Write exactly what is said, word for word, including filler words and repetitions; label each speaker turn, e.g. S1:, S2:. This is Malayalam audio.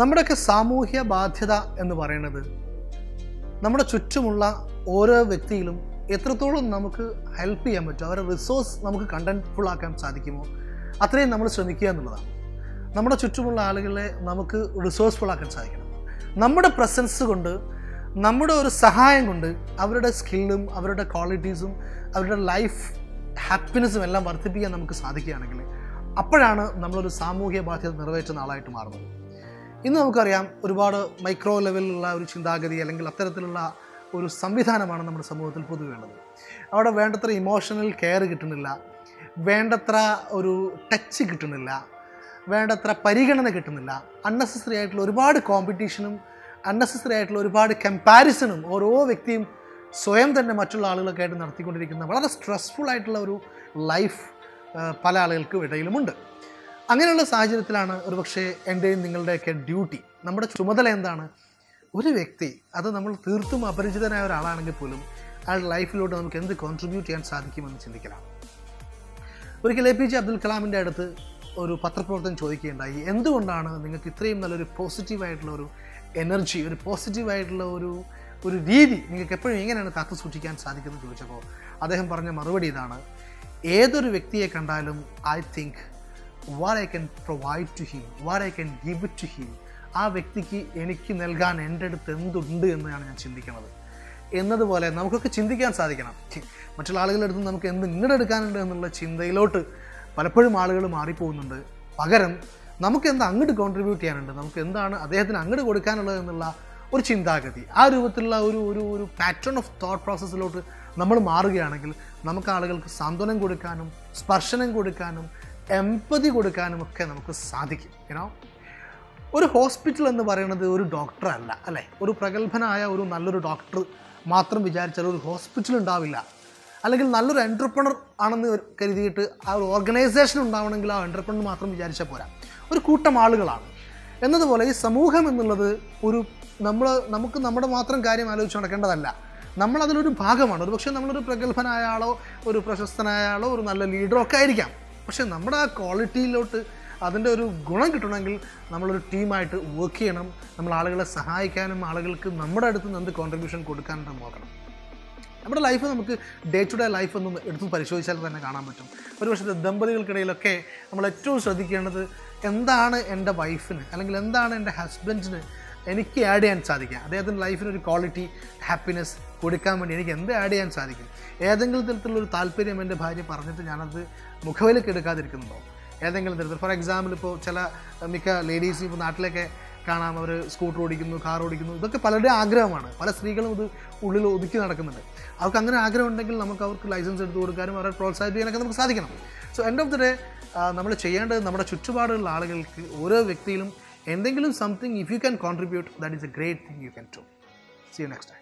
S1: നമ്മുടെയൊക്കെ സാമൂഹ്യ ബാധ്യത എന്ന് പറയുന്നത് നമ്മുടെ ചുറ്റുമുള്ള ഓരോ വ്യക്തിയിലും എത്രത്തോളം നമുക്ക് ഹെൽപ്പ് ചെയ്യാൻ പറ്റും, അവരുടെ റിസോഴ്സ് നമുക്ക് കണ്ടൻറ്റ്ഫുൾ ആക്കാൻ സാധിക്കുമോ അത്രയും നമ്മൾ ശ്രമിക്കുക എന്നുള്ളതാണ്. നമ്മുടെ ചുറ്റുമുള്ള ആളുകളെ നമുക്ക് റിസോഴ്സ്ഫുൾ ആക്കാൻ സാധിക്കണം. നമ്മുടെ പ്രസൻസ് കൊണ്ട്, നമ്മുടെ ഒരു സഹായം കൊണ്ട് അവരുടെ സ്കില്ലും അവരുടെ ക്വാളിറ്റീസും അവരുടെ ലൈഫ് ഹാപ്പിനെസ്സും എല്ലാം വർദ്ധിപ്പിക്കാൻ നമുക്ക് സാധിക്കുകയാണെങ്കിൽ അപ്പോഴാണ് നമ്മളൊരു സാമൂഹ്യ ബാധ്യത നിറവേറ്റുന്ന ആളായിട്ട് മാറുന്നത്. ഇന്ന് നമുക്കറിയാം, ഒരുപാട് മൈക്രോ ലെവലിലുള്ള ഒരു ചിന്താഗതി അല്ലെങ്കിൽ അത്തരത്തിലുള്ള ഒരു സംവിധാനമാണ് നമ്മുടെ സമൂഹത്തിൽ പൊതുവെ ഉള്ളത്. അവിടെ വേണ്ടത്ര ഇമോഷണൽ കെയർ കിട്ടുന്നില്ല, വേണ്ടത്ര ഒരു ടച്ച് കിട്ടുന്നില്ല, വേണ്ടത്ര പരിഗണന കിട്ടുന്നില്ല. അൺനെസസറി ആയിട്ടുള്ള ഒരുപാട് കോമ്പറ്റീഷനും അൺനെസസറി ആയിട്ടുള്ള ഒരുപാട് കമ്പാരിസണും ഓരോ വ്യക്തിയും സ്വയം തന്നെ മറ്റുള്ള ആളുകളൊക്കെ ആയിട്ട് നടത്തിക്കൊണ്ടിരിക്കുന്ന വളരെ സ്ട്രെസ്ഫുൾ ആയിട്ടുള്ള ഒരു ലൈഫ് പല ആളുകൾക്കും ഇടയിലുമുണ്ട്. അങ്ങനെയുള്ള സാഹചര്യത്തിലാണ് ഒരുപക്ഷെ എൻ്റെയും നിങ്ങളുടെയൊക്കെ ഡ്യൂട്ടി, നമ്മുടെ ചുമതല എന്താണ്? ഒരു വ്യക്തി, അത് നമ്മൾ തീർത്തും അപരിചിതനായ ഒരാളാണെങ്കിൽ പോലും അയാളുടെ ലൈഫിലോട്ട് നമുക്ക് എന്ത് കോൺട്രിബ്യൂട്ട് ചെയ്യാൻ സാധിക്കുമെന്ന് ചിന്തിക്കണം. ഒരിക്കൽ എ പി ജെ അബ്ദുൽ കലാമിൻ്റെ അടുത്ത് ഒരു പത്രപ്രവർത്തകൻ ചോദിക്കുകയുണ്ടായി, എന്തുകൊണ്ടാണ് നിങ്ങൾക്ക് ഇത്രയും നല്ലൊരു പോസിറ്റീവായിട്ടുള്ള ഒരു എനർജി, ഒരു പോസിറ്റീവായിട്ടുള്ള ഒരു ഒരു രീതി നിങ്ങൾക്ക് എപ്പോഴും എങ്ങനെയാണ് കാത്തു സൂക്ഷിക്കാൻ സാധിക്കുന്നത് ചോദിച്ചപ്പോൾ അദ്ദേഹം പറഞ്ഞ മറുപടി ഇതാണ്: ഏതൊരു വ്യക്തിയെ കണ്ടാലും I think what I can provide to him, what I can give it to him, ആ വ്യക്തിക്ക് എനിക്ക് നൽകാൻ എൻ്റെ അടുത്ത് എന്തുണ്ട് എന്നാണ് ഞാൻ ചിന്തിക്കുന്നത്. എന്നതുപോലെ നമുക്കൊക്കെ ചിന്തിക്കാൻ സാധിക്കണം, മറ്റുള്ള ആളുകളുടെ അടുത്ത് നമുക്ക് എന്ത് ഇങ്ങോട്ട് എടുക്കാനുണ്ട് എന്നുള്ള ചിന്തയിലോട്ട് പലപ്പോഴും ആളുകൾ മാറിപ്പോകുന്നുണ്ട്. പകരം നമുക്ക് എന്താ അങ്ങോട്ട് കോൺട്രിബ്യൂട്ട് ചെയ്യാനുണ്ട്, നമുക്ക് എന്താണ് അദ്ദേഹത്തിന് അങ്ങോട്ട് കൊടുക്കാനുള്ളത് എന്നുള്ള ഒരു ചിന്താഗതി, ആ രൂപത്തിലുള്ള ഒരു ഒരു ഒരു പാറ്റേൺ ഓഫ് തോട്ട് പ്രോസസ്സിലോട്ട് നമ്മൾ മാറുകയാണെങ്കിൽ നമുക്ക് ആളുകൾക്ക് സാന്ത്വനം കൊടുക്കാനും സ്പർശനം കൊടുക്കാനും എംപതി കൊടുക്കാനും ഒക്കെ നമുക്ക് സാധിക്കും. യുനോ, ഒരു ഹോസ്പിറ്റൽ എന്ന് പറയുന്നത് ഒരു ഡോക്ടറല്ല, അല്ലേ? ഒരു പ്രഗത്ഭനായ ഒരു നല്ലൊരു ഡോക്ടർ മാത്രം വിചാരിച്ചാൽ ഒരു ഹോസ്പിറ്റൽ ഉണ്ടാവില്ല. അല്ലെങ്കിൽ നല്ലൊരു എൻ്റർപ്രണർ ആണെന്ന് കരുതിയിട്ട് ആ ഒരു ഓർഗനൈസേഷൻ ഉണ്ടാവണമെങ്കിൽ ആ എൻ്റർപ്രണർ മാത്രം വിചാരിച്ചാൽ പോരാ, ഒരു കൂട്ടം ആളുകളാണ്. എന്നതുപോലെ ഈ സമൂഹം എന്നുള്ളത് ഒരു നമ്മൾ നമുക്ക് നമ്മുടെ മാത്രം കാര്യം ആലോചിച്ച് നടക്കേണ്ടതല്ല, നമ്മളതിലൊരു ഭാഗമാണ്. ഒരു പക്ഷേ നമ്മളൊരു പ്രഗത്ഭനായ ആളോ ഒരു പ്രശസ്തനായ ആളോ ഒരു നല്ല ലീഡറോ ഒക്കെ ആയിരിക്കാം. പക്ഷേ നമ്മുടെ ആ ക്വാളിറ്റിയിലോട്ട് അതിൻ്റെ ഒരു ഗുണം കിട്ടണമെങ്കിൽ നമ്മളൊരു ടീമായിട്ട് വർക്ക് ചെയ്യണം. നമ്മൾ ആളുകളെ സഹായിക്കാനും ആളുകൾക്ക് നമ്മുടെ അടുത്ത് നിന്ന് എന്ത് കോൺട്രിബ്യൂഷൻ കൊടുക്കാനും നോക്കണം. നമ്മുടെ ലൈഫ് നമുക്ക് ഡേ ടു ഡേ ലൈഫ് ഒന്നും എടുത്ത് പരിശോധിച്ചാൽ തന്നെ കാണാൻ പറ്റും. ഒരു പക്ഷേ ദമ്പതികൾക്കിടയിലൊക്കെ നമ്മൾ ഏറ്റവും ശ്രദ്ധിക്കേണ്ടത് എന്താണ് എൻ്റെ വൈഫിന് അല്ലെങ്കിൽ എന്താണ് എൻ്റെ ഹസ്ബൻഡിന് എനിക്ക് ആഡ് ചെയ്യാൻ സാധിക്കുക, അദ്ദേഹത്തിൻ്റെ ലൈഫിനൊരു ക്വാളിറ്റി ഹാപ്പിനെസ് കൊടുക്കാൻ വേണ്ടി എനിക്ക് എന്ത് ആഡ് ചെയ്യാൻ സാധിക്കും. ഏതെങ്കിലും തരത്തിലുള്ളൊരു താല്പര്യം എൻ്റെ ഭാര്യ പറഞ്ഞിട്ട് ഞാനത് മുഖവിലേക്ക് എടുക്കാതിരിക്കുന്നുണ്ടോ? ഏതെങ്കിലും തരത്തിൽ, ഫോർ എക്സാമ്പിൾ, ഇപ്പോൾ ചില മിക്ക ലേഡീസ് ഇപ്പോൾ നാട്ടിലൊക്കെ കാണാം, അവർ സ്കൂട്ടർ ഓടിക്കുന്നു, കാർ ഓടിക്കുന്നു. ഇതൊക്കെ പലരുടെയും ആഗ്രഹമാണ്. പല സ്ത്രീകളും ഇത് ഉള്ളിൽ ഒതുക്കി നടക്കുന്നുണ്ട്. അവർക്ക് അങ്ങനെ ആഗ്രഹം ഉണ്ടെങ്കിൽ നമുക്ക് അവർക്ക് ലൈസൻസ് എടുത്ത് കൊടുക്കാനും അവരെ പ്രോത്സാഹിപ്പിക്കാനൊക്കെ നമുക്ക് സാധിക്കണം. So end of the day നമ്മൾ ചെയ്യേണ്ടത് നമ്മുടെ ചുറ്റുപാടുള്ള ആളുകൾക്ക് ഓരോ വ്യക്തിയിലും എന്തെങ്കിലും something, if you can contribute, that is a great thing you can do. See you next time.